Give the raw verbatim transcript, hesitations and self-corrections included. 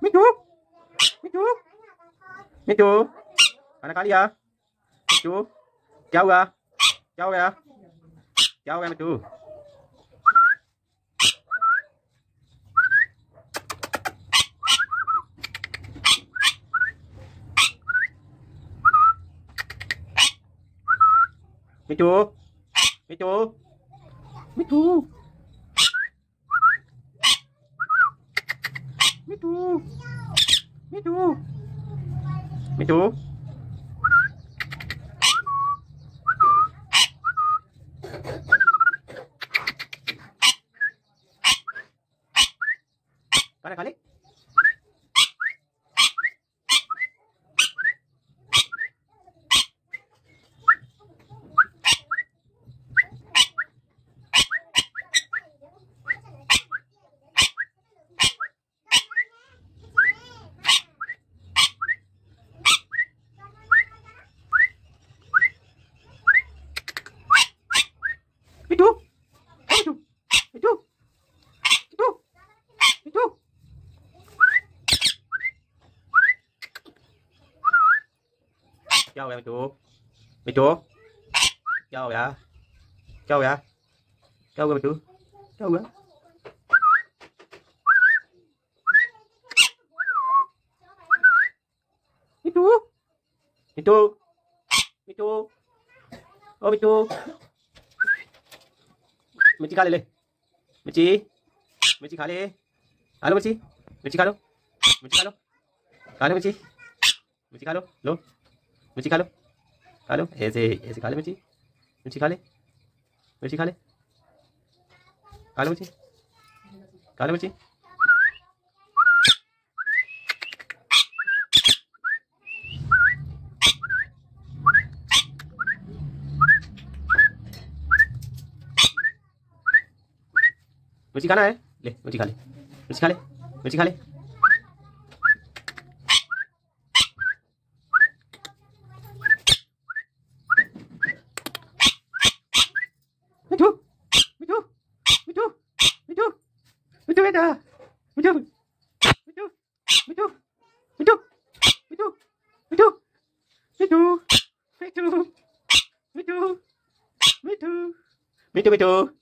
मिट्टू मिट्टू मिट्टू खाना खा लिया? मिट्टू क्या हुआ? क्या हो गया? क्या हो गया मिट्टू? मिट्टू मिट्टू मिट्टू मिट्टू मिट्टू मिट्टू खाना खा ले? मिट्टू मिट्टू मिट्टू मिट्टू मिट्टू क्या हो गया मिट्टू? मिट्टू क्या हो गया? क्या हो गया? क्या हुआ मिट्टू? क्या हुआ? मिट्टू मिट्टू मिट्टू ओ मिट्टू मिर्ची खा ले ले मिर्ची मिर्ची खा ले खा लो मिर्ची मिर्ची खा लो मिर्ची खा लो खा लो मिर्ची मिर्ची खा लो लो मिर्ची खा लो खा लो ऐसे ऐसे खा ले मिर्ची मिर्ची खा ले मिर्ची खा ले खा लो मिर्ची खा लो मिर्ची मिर्ची खाना है? ले मिर्ची खा ले मिर्ची खा ले मिर्ची खा ले मिट्टू मिट्टू मिट्टू मिट्टू मिट्टू बेटा मिट्टू मिट्टू मिट्टू मिट्टू मिट्टू मिट्टू मिट्टू मिट्टू मिट्टू मिट्टू मिट्टू मिट्टू